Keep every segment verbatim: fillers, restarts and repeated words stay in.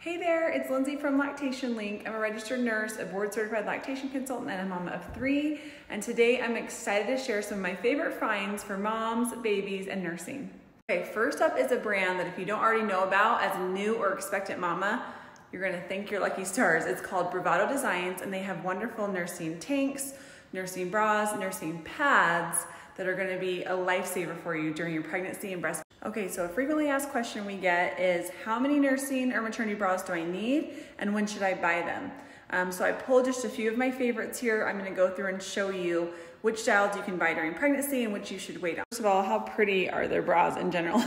Hey there, it's Lindsay from Lactation Link. I'm a registered nurse, a board certified lactation consultant, and a mama of three. And today I'm excited to share some of my favorite finds for moms, babies, and nursing. Okay, first up is a brand that if you don't already know about as a new or expectant mama, you're gonna think you're lucky stars. It's called Bravado Designs, and they have wonderful nursing tanks, nursing bras, nursing pads that are gonna be a lifesaver for you during your pregnancy and breastfeeding. Okay, so a frequently asked question we get is, how many nursing or maternity bras do I need, and when should I buy them? Um, so I pulled just a few of my favorites here. I'm gonna go through and show you which styles you can buy during pregnancy and which you should wait on. First of all, how pretty are their bras in general?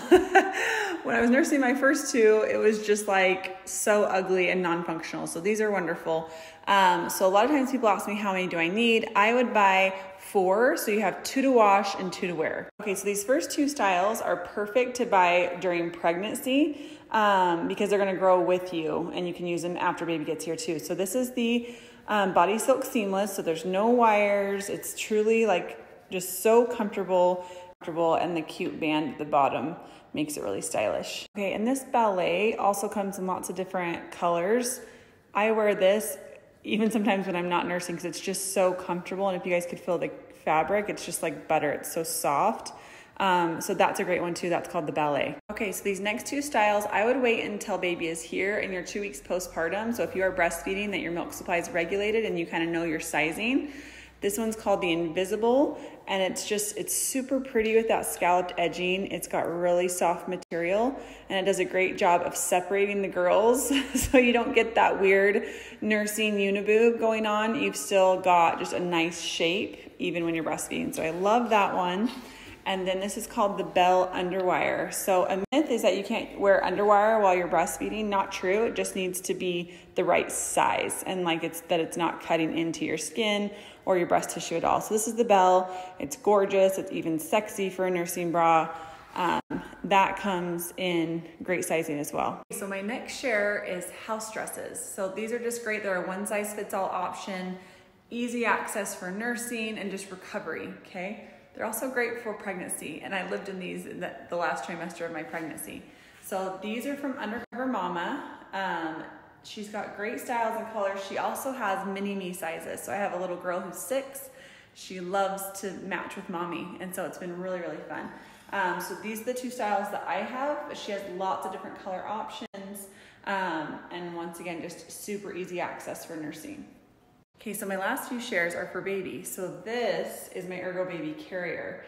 When I was nursing my first two, it was just like so ugly and non-functional. So these are wonderful. Um, so a lot of times people ask me, how many do I need? I would buy four, so you have two to wash and two to wear. Okay, so these first two styles are perfect to buy during pregnancy um, because they're gonna grow with you, and you can use them after baby gets here too. So this is the um, Body Silk Seamless, so there's no wires. It's truly like just so comfortable, comfortable, and the cute band at the bottom makes it really stylish. Okay, and this ballet also comes in lots of different colors. I wear this even sometimes when I'm not nursing because it's just so comfortable, and if you guys could feel the fabric, it's just like butter. It's so soft. Um, so that's a great one too. That's called the ballet. Okay, so these next two styles, I would wait until baby is here and you're two weeks postpartum. So if you are breastfeeding, that your milk supply is regulated and you kind of know your sizing. This one's called the Invisible, and it's just, it's super pretty with that scalloped edging. It's got really soft material, and it does a great job of separating the girls so you don't get that weird nursing uniboob going on. You've still got just a nice shape even when you're breastfeeding. So I love that one. And then this is called the Bell Underwire. So a myth is that you can't wear underwire while you're breastfeeding. Not true. It just needs to be the right size, and like it's that it's not cutting into your skin or your breast tissue at all. So this is the Bell. It's gorgeous. It's even sexy for a nursing bra. Um, that comes in great sizing as well. So my next share is house dresses. So these are just great. They're a one size fits all option, easy access for nursing and just recovery, okay? They're also great for pregnancy, and I lived in these in the, the last trimester of my pregnancy. So these are from Undercover Mama. Um, she's got great styles and colors. She also has mini me sizes. So I have a little girl who's six. She loves to match with mommy, and so it's been really, really fun. Um, so these are the two styles that I have. She has lots of different color options, um, and once again, just super easy access for nursing. Okay, so my last few shares are for baby. So this is my Ergo Baby Carrier,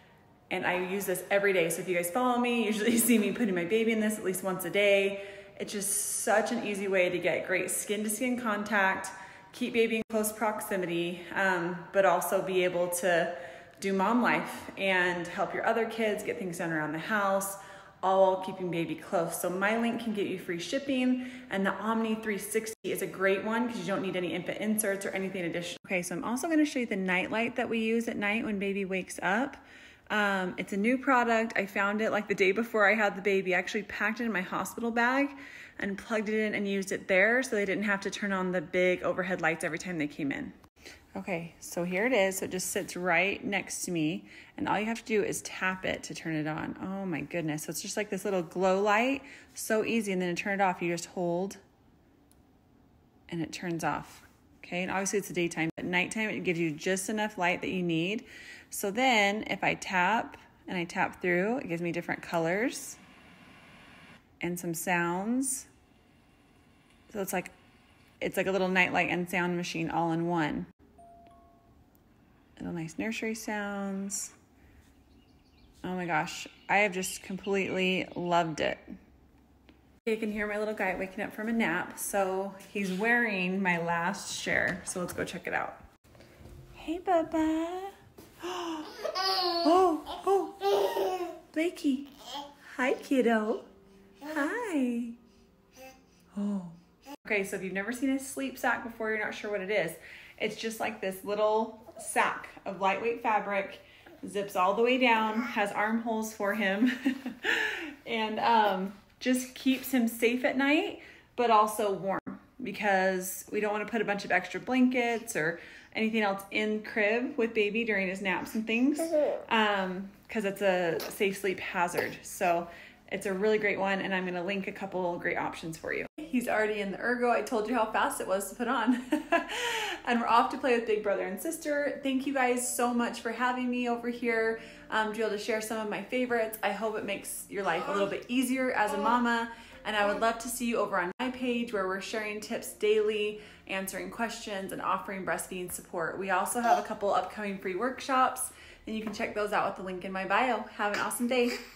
and I use this every day. So if you guys follow me, you usually see me putting my baby in this at least once a day. It's just such an easy way to get great skin to skin contact, keep baby in close proximity, um, but also be able to do mom life and help your other kids get things done around the house, all while keeping baby close. So my link can get you free shipping, and the Omni three sixty is a great one because you don't need any infant inserts or anything additional. Okay, so I'm also gonna show you the night light that we use at night when baby wakes up. Um, it's a new product. I found it like the day before I had the baby. I actually packed it in my hospital bag and plugged it in and used it there so they didn't have to turn on the big overhead lights every time they came in. Okay, so here it is. So it just sits right next to me, and all you have to do is tap it to turn it on. Oh my goodness. So it's just like this little glow light. So easy. And then to turn it off, you just hold and it turns off. Okay, and obviously it's the daytime, but nighttime it gives you just enough light that you need. So then if I tap and I tap through, it gives me different colors and some sounds. So it's like it's like a little nightlight and sound machine all in one. Little nice nursery sounds. Oh my gosh, I have just completely loved it. You can hear my little guy waking up from a nap. So he's wearing my last share. So let's go check it out. Hey, Bubba. Oh, oh, Blakey. Hi, kiddo. Hi. Oh. Okay, so if you've never seen a sleep sack before, you're not sure what it is. It's just like this little sack of lightweight fabric, zips all the way down, has armholes for him, and um, just keeps him safe at night, but also warm, because we don't want to put a bunch of extra blankets or anything else in crib with baby during his naps and things, um, because it's a safe sleep hazard. So it's a really great one, and I'm going to link a couple great options for you. He's already in the ergo. I told you how fast it was to put on. And we're off to play with big brother and sister. Thank you guys so much for having me over here um, to be able to share some of my favorites. I hope it makes your life a little bit easier as a mama. And I would love to see you over on my page where we're sharing tips daily, answering questions, and offering breastfeeding support. We also have a couple upcoming free workshops, and you can check those out with the link in my bio. Have an awesome day.